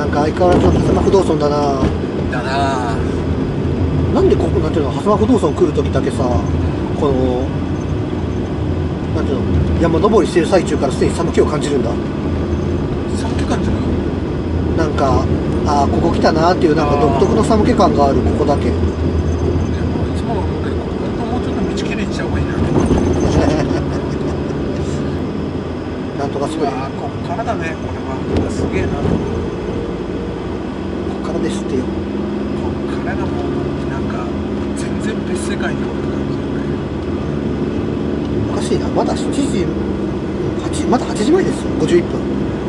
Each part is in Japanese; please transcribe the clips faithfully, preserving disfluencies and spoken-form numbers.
なんか相変わらずの狭間不動尊だな。 だな。 なんでここなんていうの、狭間不動尊来る時だけさ、このなんていうの、山登りしてる最中からすでに寒気を感じるんだ。 寒気感じる？ なんか、ああここ来たなーっていうなんか独特の寒気感があるここだけ。 でもいつも思うけど、本当もうちょっと道きれいにした方がいいな。 なんとかすごい。 ああこっからだね、これは。すげえな。こっからですってよ。 こっからがもうなんか全然別世界におる感じだね。 おかしいな、まだしちじ、はちまだはちじまえですよ、ごじゅういっぷん。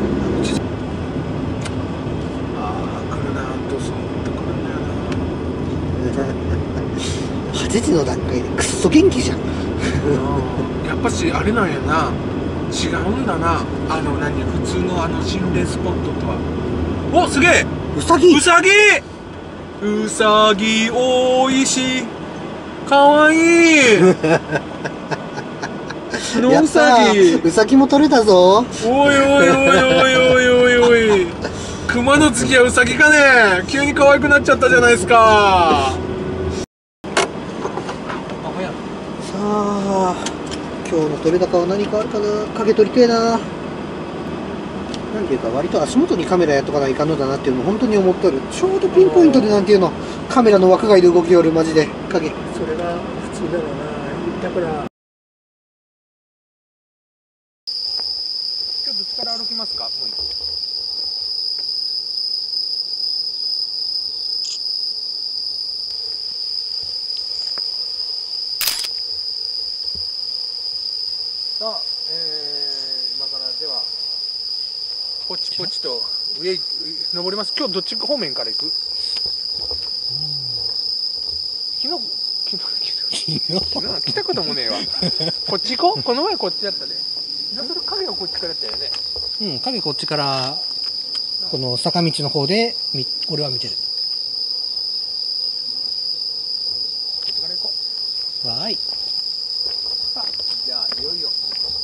ああ来るな、どうそうって来るんだよな。 はちじの段階でくっそ元気じゃん。 やっぱしあれなんやな、違うんだな、あの何、普通のあの心霊スポットとは。お、すげえ、 うさぎうさぎうさぎおいしい、かわいいのうさぎ、 うさぎも取れたぞ。 おいおいおいおいおいおいおい熊の次はうさぎかね、急に可愛くなっちゃったじゃないですか。 さあ今日の取れ高は何かあるかな。影取りてえな。なんていうか割と足元にカメラやっとかないかんのだなっていうのを本当に思っとる。ちょうどピンポイントでなんていうの、カメラの枠外で動きよるマジで影。 それが普通だろうな。だから今日どっちから歩きますか。もう一個さあ、えー、今からではポチポチと上登ります。今日どっち方面から行く？昨日昨日昨日昨日来たこともねえわこっち行こう。この前こっちだったで。じゃあそれ影はこっちからやったよね。 うん、影こっちからこの坂道の方でみ俺は見てる。 こっちから行こう。 わーい。 さあじゃあいよいよ。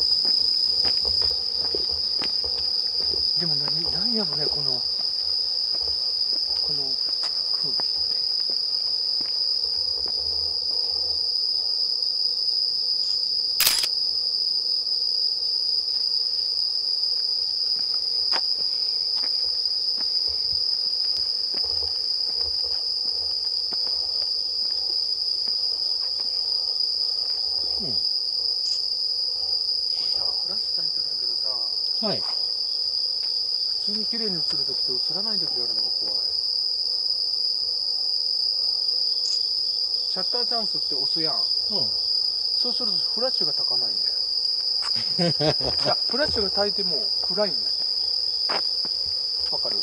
でも何何やろね、このこの空気。 うん、 これさ、フラッシュ焚いてるんやけどさ、 はい。 普通に綺麗に映るときと映らないときがあるのが怖い。シャッターチャンスって押すやん、うん、そうするとフラッシュが焚かないんだよいやフラッシュが焚いても暗いんだよ。わかる？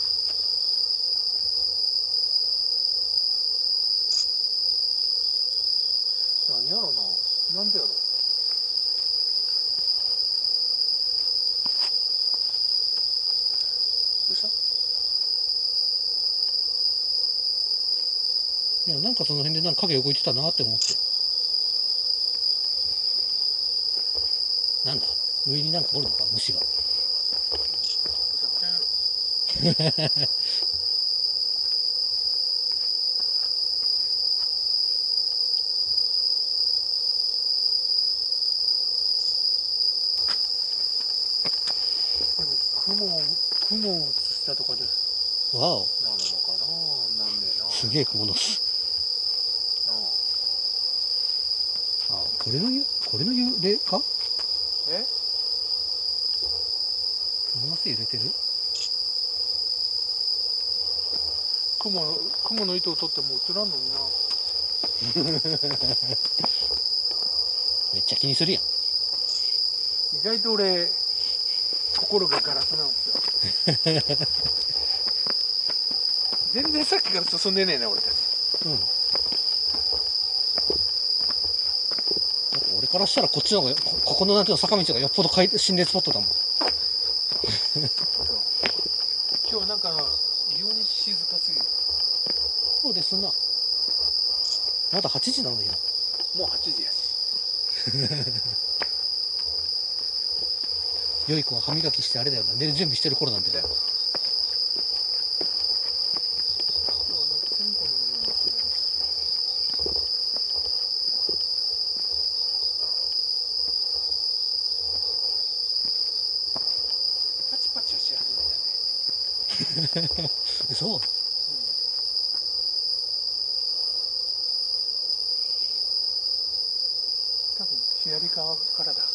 何やろな、なんでやろ。どうした？ いやなんかその辺でなんか影動いてたなって思って。なんだ上になんかおるのか虫がでも雲を雲を映したとかでわおなるのかな、なんねえな。 すげえ雲の巣。ああこれの湯これの湯でか。 え雲の巣入れてる。 雲の雲の糸を取っても映らんのになめっちゃ気にするやん。 意外と俺心がガラスなんですよ全然さっきから進んでねえね俺たち。 うん。だって俺からしたらこっちの方がこここのなんていうの坂道がよっぽどかい心霊スポットだもん今日はなんか異様に静かすぎる。 そうですな。まだはちじなのよ。 もうはちじやし良い子は歯磨きしてあれだよな、寝る準備してる頃なんだよ。 そう。 多分左側からだ。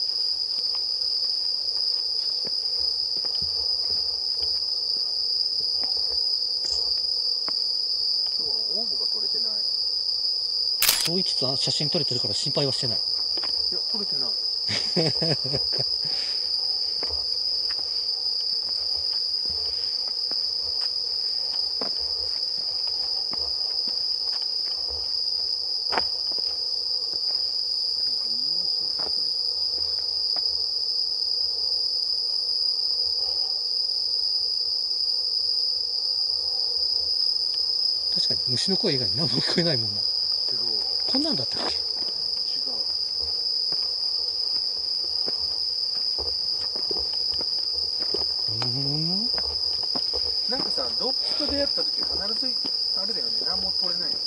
今日はオーブが取れてない。 そう言いつつ写真撮れてるから心配はしてない。 いや、撮れてない。 確かに虫の声以外に何も聞こえないもんな。 けどこんなんだったっけ。 違うう。 ん。 なんかさ、動物と出会った時必ずあれだよね、何も取れないよね。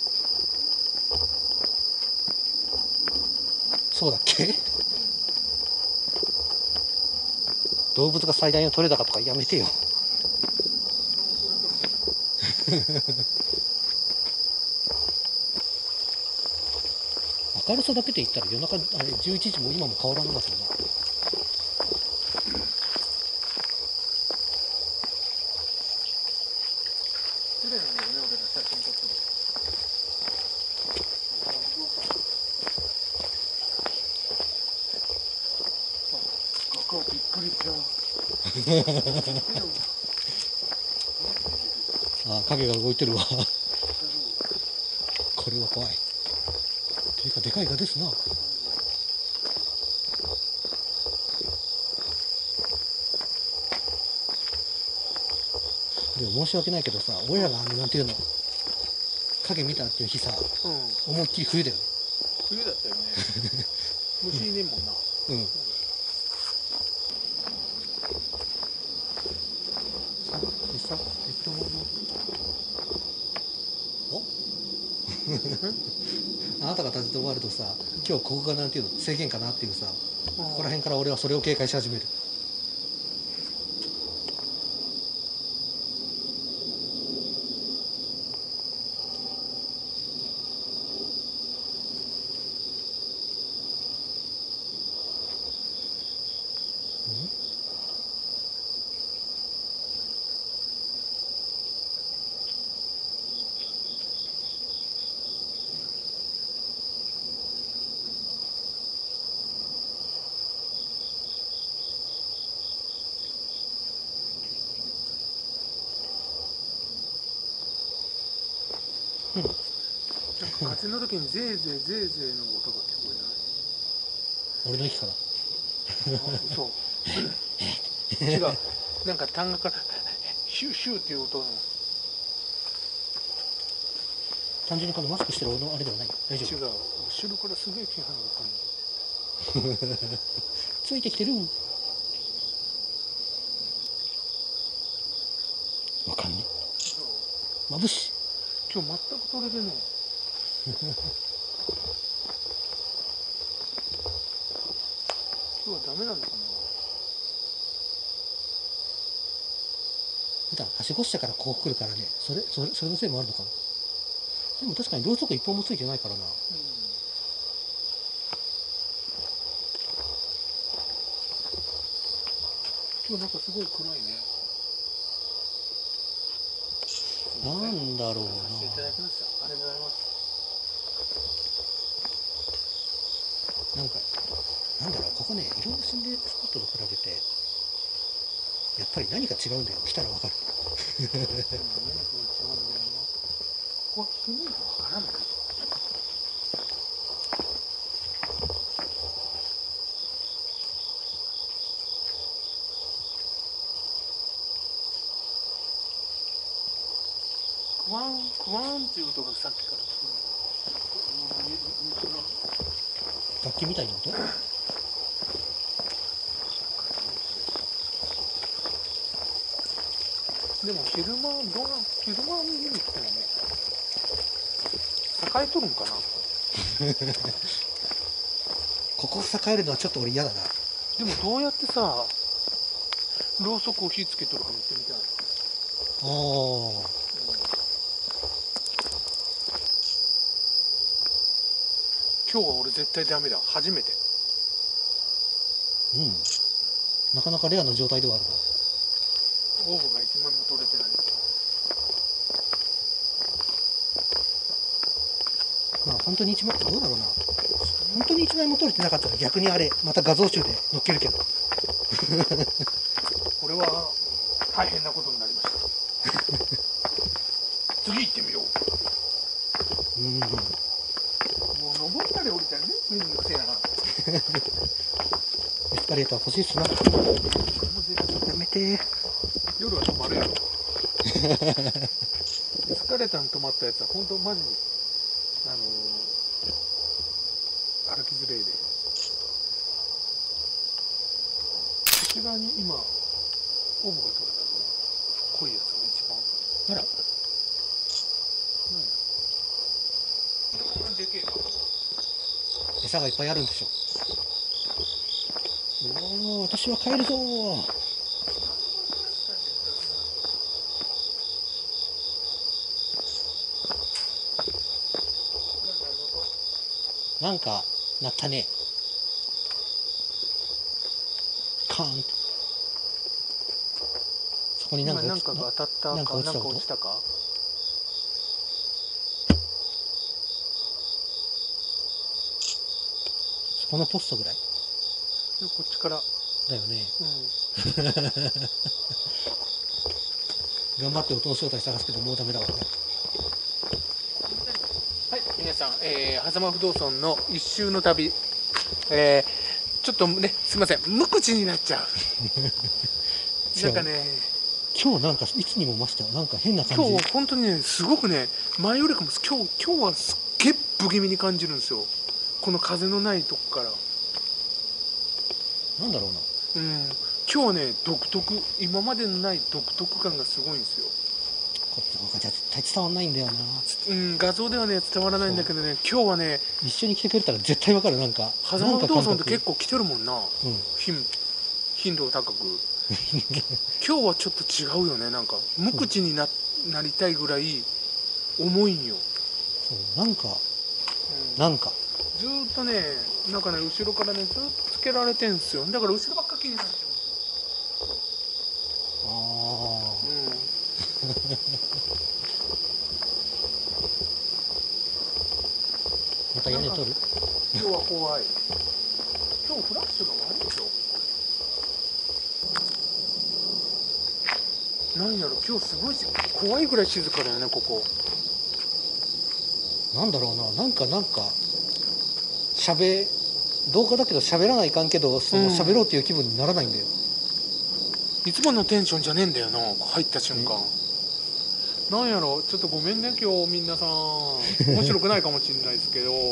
そうだっけ。動物が最大の取れ高とかやめてよ。明るさだけで言ったら夜中あれじゅういちじも今も変わらんのだけどな。 綺麗なんだよね、俺ら写真撮ってる。あ、画家びっくりした。 あ、影が動いてるわ。これは怖い。ていうかでかいガですな。でも申し訳ないけどさ、俺らがあのなんていうの影見たっていう日さ、 うん、 思いっきり冬だよね。 冬だったよね。虫いねえもんな。 うん。さでさ、えっとおあなたが立ち止まるとさ、今日ここがなんていうの制限かなっていうさ、ここら辺から俺はそれを警戒し始める。うん。 なんか風の時にゼーゼーゼーゼーの音が聞こえない？ 俺の息からあ、嘘。違う。なんか単がからシューシューっていう音の。 単純にこのマスクしてる俺のあれではない。大丈違う。後ろからすげえ気配が感じる。 夫。ついてきてる。わかんね。まぶし。 今日全く取れてない。今日はダメなのかな。 普段はしごしたからここ来るからね。それそれそれのせいもあるのかな。でも確かにろうそく一本もついてないからな。 うん、今日なんかすごい暗いね。 なんだろうな。 させていただきました。ありがとうございます。 なんかなんだろう、ここね、いろんな心霊スポットと比べてやっぱり何か違うんだよ。来たらわかる。 うん、何か違うんだよな。ここは来てみるとわからない。クワンクワンっていう音がさっきから聞こえる。 楽器みたいな音。 でも昼間どうな昼間見に来てもね、栄えとるんかな。 ここ栄えるのはちょっと俺嫌だな。 でもどうやってさろうそくを火つけとるか見てみたい。 ああ。 今日は俺絶対ダメだ、初めて。 うん。なかなかレアな状態ではあるオーブが一枚も取れてない。 な。まあ本当に一枚どうだろうな。本当に一枚も取れてなかったら逆にあれまた画像集で載っけるけど。 これは大変なことになりました。次行ってみよう。 うん。 もう登ったり降りたりね、めんどくせえな。 エスカレーター欲しいっすな。やめて。 夜は泊まるやろ。エスカレーターに泊まったやつは本当マジにあのー、歩きづれいで。内側に今オーブが取れたぞ。濃いやつが一番。 あら。 何でけえか。 餌がいっぱいあるんでしょ。おお、私は帰るぞー。なんか鳴ったね。カーンと。そこになんか今落ちなんかが当たったか、 なんか落ちたなんか音落ちたか。 そこのポストぐらいこっちからだよね。 うん頑張って音の正体探すけどもうダメだわ。 はい、皆さん、えー、狭間不動尊の一周の旅、えー、ちょっとね、すみません、無口になっちゃう。なんかね、 今日なんかいつにも増してなんか変な感じ。 今日本当にね、すごくね、前よりかも今日今日はすっげえ不気味に感じるんですよ。この風のないとこから。 なんだろうな。 うん、今日はね、独特、今までのない独特感がすごいんですよ。 こっちの方が絶対伝わんないんだよな。 うん、画像ではね伝わらないんだけどね、今日はね、 一緒に来てくれたら絶対わかる。なんか狭間不動尊って結構構来てるもんな、 うん頻頻度高く。今日はちょっと違うよね。なんか無口にな、なりたいぐらい重いんよ。 そうなんか、 うん、 なんかずーっとね、なんかね、後ろからね、ずっとつけられてんすよ。だから後ろばっか気になっちゃああう。うん。 また屋根取る。 今日は怖い。今日フラッシュが悪いでしょ。なんやろ、今日すごいし怖いぐらい静かだよね、ここ。 なんだろうな。なんかなんか喋動画だけど喋らないかんけど、その喋ろうっていう気分にならないんだよ。 いつものテンションじゃねえんだよな、入った瞬間。なんやろ、ちょっとごめんね、今日みんなさん。面白くないかもしれないですけど、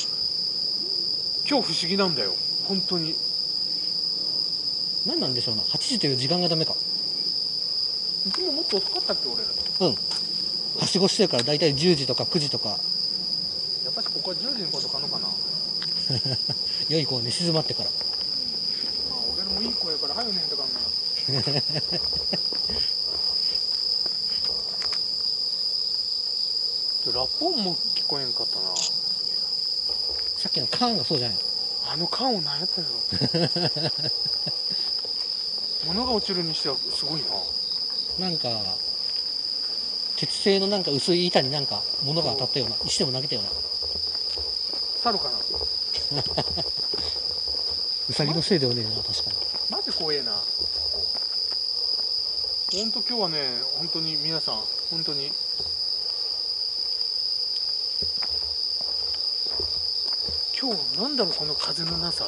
今日不思議なんだよ、本当に。 何なんでしょうな。はちじという時間がダメか。 いつももっと遅かったっけ、俺ら。 うん。はしごしてるからだいたいじゅうじとかくじとか。 やっぱしここはじゅうじに今度かのかな。 良い子は寝静まってから。 うん、まあ俺もいい子やから早よねんとかね。ラップ音も聞こえんかったな。 さっきのカーンがそうじゃない。 あの缶を何やったんやろ。物が落ちるにしてはすごいな。 なんか鉄製のなんか薄い板になんか物が当たったような、石でも投げたような。 猿かな。 ウサギのせいではねえな、確かに。 マジ怖えな。本当今日はね、本当に皆さん、本当に今日なんだろう、この風のなさ。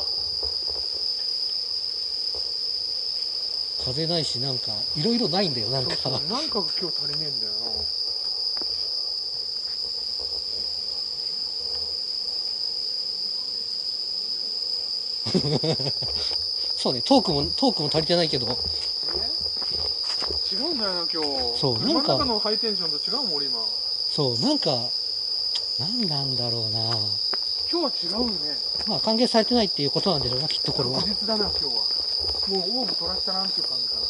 風ないし、なんかいろいろないんだよ。なんかそうそう、なんかが今日足りねえんだよな。 そうね、トークもトークも足りてないけど。 違うんだよな今日。 そう、なんか車の中のハイテンションと違うもん俺今。 そうなんかなんなんだろうな。 今日は違うよね。 まあ歓迎されてないっていうことなんでしょうな、きっとこれは。 確実だな今日は。もうオーブ取らしたなっていう感じかな。